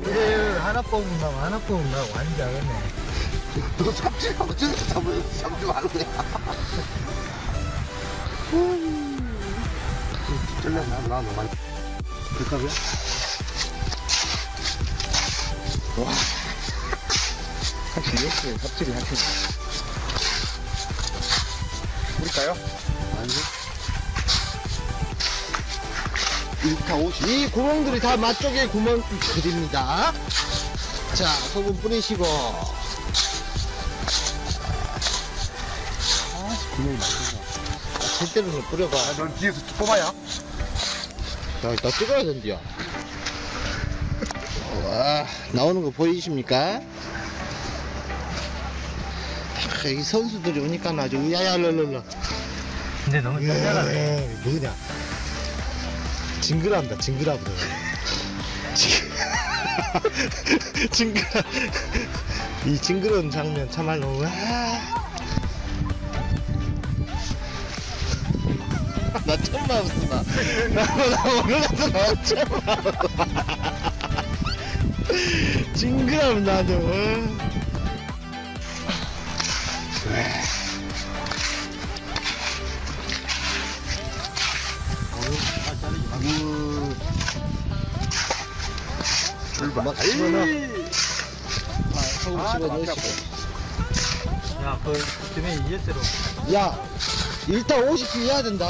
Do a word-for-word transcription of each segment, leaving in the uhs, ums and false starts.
예, 하나 뽑는다고, 하나 뽑는다고, 완전 작았네. 너 잡지, 어쩐지 잡지, 잡지 말래. 찔렸나? 나 너무 많이. 될까요? 와. 확실히 역시, 확실히, 확실히. 뿌릴까요? 아니. 일타 오십. 이 구멍들이 다 맛쪽에 구멍들입니다. 자, 소금 뿌리시고. 아, 구멍이 막힌다. 절대로 좀 뿌려봐. 아, 넌 뒤에서 뽑아야? 자, 이따 찍어야 된디요. 와, 나오는 거 보이십니까? 아, 이 선수들이 오니까 아주 야야랄랄라. 근데 너무 짠짠하네. 뭐냐? 징그럽다, 징그럽다. 징그러. 이 징그러운 장면 참말로. 와. 나 처음 봤어. 나, 나 오늘 같은 나 처음 봤어. 징그러운 나도. 출발. 막 집어넣어. 아, 소금 아, 집어넣으시고. 야, 그, 그쯤에 이제대로. 야, 일단 오십 분 해야 된다.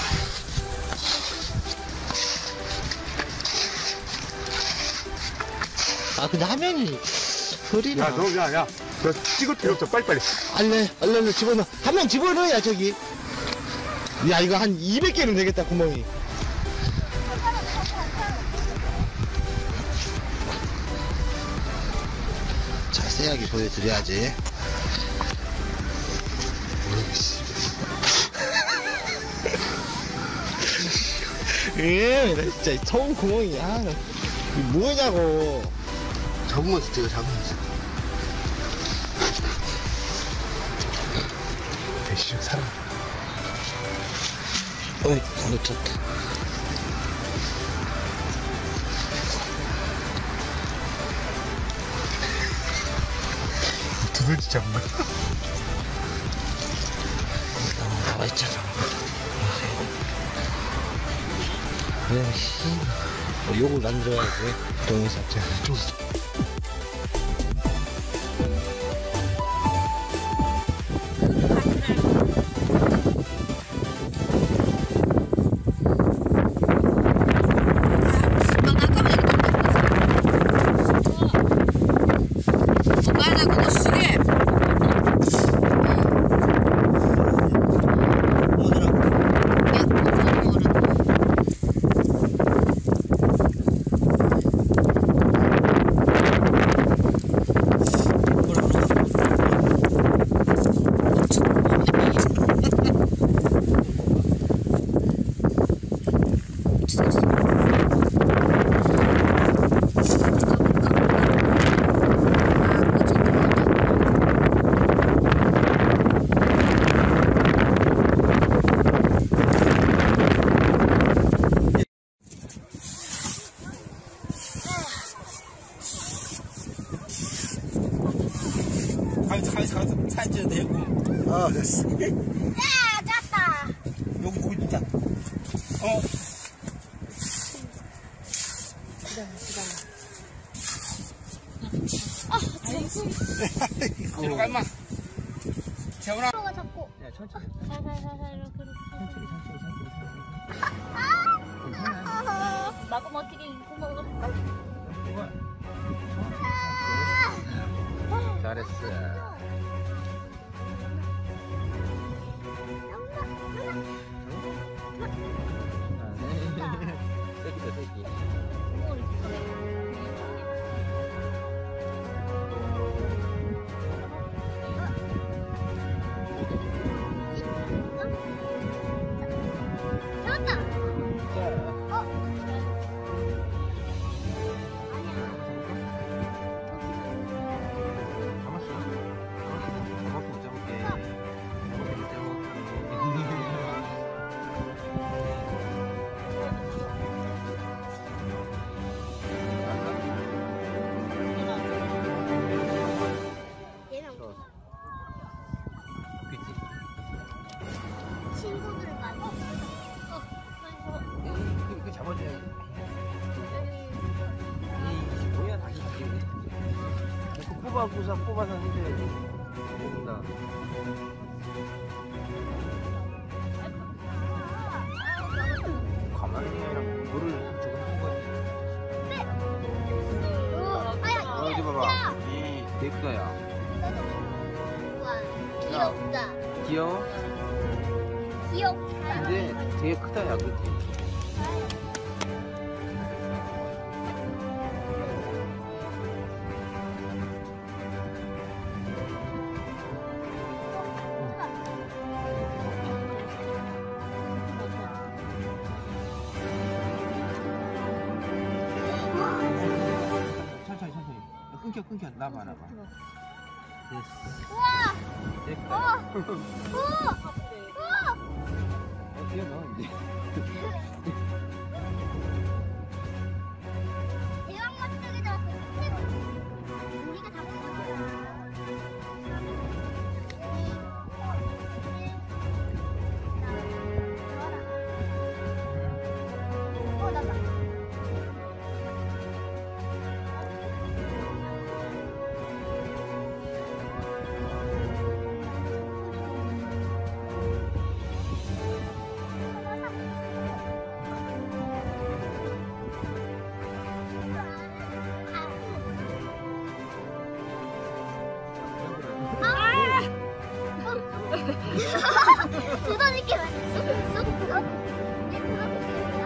아, 근데 화면이 흐리나. 야, 너, 야, 야. 너 찍을 필요 없어. 빨리빨리. 알레, 얼른 집어넣어. 한 명 집어넣어야, 저기. 야, 이거 한 이백 개는 되겠다, 구멍이. 자세하게 보여드려야지. 예, 나 진짜 처음 구멍이, 아, 나, 이게 뭐냐고. 잡으면서 찍어, 잡으면서. 대시적 사람. 어이, 놓쳤다. 두들지 잡는 거야. 어, 나와 있잖아. 그냥, 씨. 뭐 욕을 안 들어야지. 동영상. 자, 좀. 살쪄도 되고. 아, 됐어. 야, 짰다. 여기 고기 있다. 어. 아, 정신. 이리 가, 임마. 재훈아. 가 자꾸. 야, 천천히. 살살살살 이렇게 이렇게. 천천히, 천천히, 천천히. 아, 막으면 어떻게 구멍을. 잘했어. 새끼다, 새끼. 잡았다. 자. 어? 잡았어. 뽑아 구사 뽑아서 해줘야지. 된다. 가만히 그냥 물을 저거 한 거지. 어, 어디 봐봐. 이내 거야. 귀엽다. 귀여워? 귀엽다. 근데 되게 크다, 야, 그치? 천천히, 천천히. 야, 끊겨, 끊겨. 나봐, 나봐. 됐어. 우와. 됐다. 어. 우와. 우와. 어, 뒤에 넣어, 이제. 대왕 맛들이 잡았어. 우리가 잡은 거잖아. 어, 나다. 두더지게 쏙, 쏙, 쏙. 얘 두더지게야.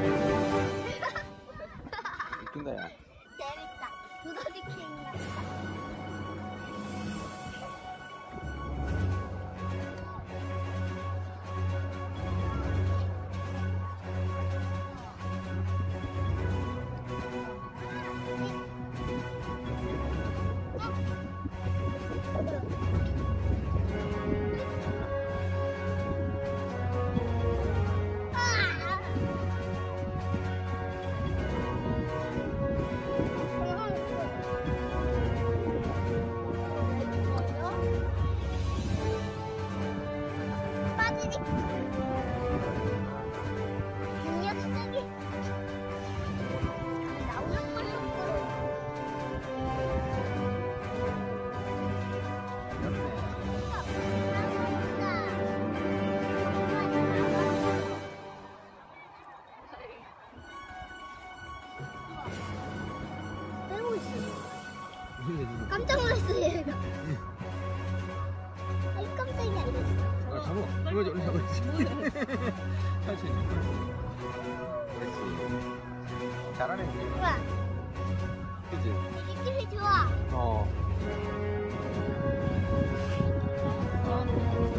웃긴다, 야. 재밌다. 두더지게인가 보다. 빠지니. 능력 쓰기. 나오는 걸로 끌어. 빼고 있어. 깜짝 놀랐어 얘가. 아이 깜짝이야 이랬어. 아, 잡아. 이거 좀 잡아야지. 천천히. 그렇지. 잘하네, 이제. 우와 그치? 느낌이 좋아. 어. 어.